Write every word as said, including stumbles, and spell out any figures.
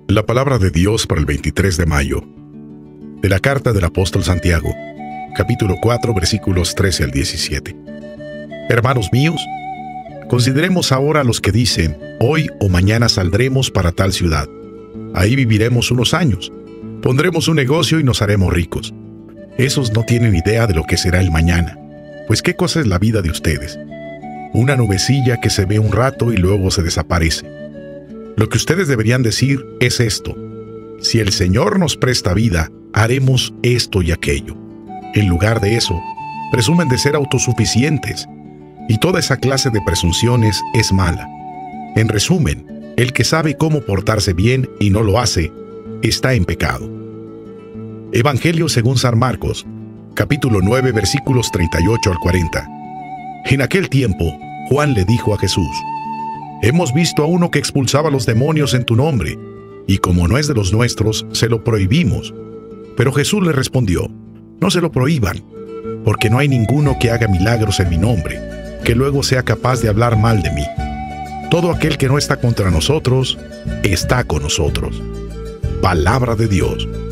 La palabra de Dios para el veintitrés de mayo, de la carta del apóstol Santiago, capítulo cuatro, versículos trece al diecisiete. Hermanos míos, consideremos ahora a los que dicen, hoy o mañana saldremos para tal ciudad. Ahí viviremos unos años, pondremos un negocio y nos haremos ricos. Esos no tienen idea de lo que será el mañana, pues ¿qué cosa es la vida de ustedes? Una nubecilla que se ve un rato y luego se desaparece. Lo que ustedes deberían decir es esto: si el Señor nos presta vida, haremos esto y aquello. En lugar de eso, presumen de ser autosuficientes, y toda esa clase de presunciones es mala. En resumen, el que sabe cómo portarse bien y no lo hace, está en pecado. Evangelio según San Marcos, capítulo nueve, versículos treinta y ocho al cuarenta. En aquel tiempo, Juan le dijo a Jesús: Hemos visto a uno que expulsaba los demonios en tu nombre, y como no es de los nuestros, se lo prohibimos. Pero Jesús le respondió: No se lo prohíban, porque no hay ninguno que haga milagros en mi nombre, que luego sea capaz de hablar mal de mí. Todo aquel que no está contra nosotros, está con nosotros. Palabra de Dios.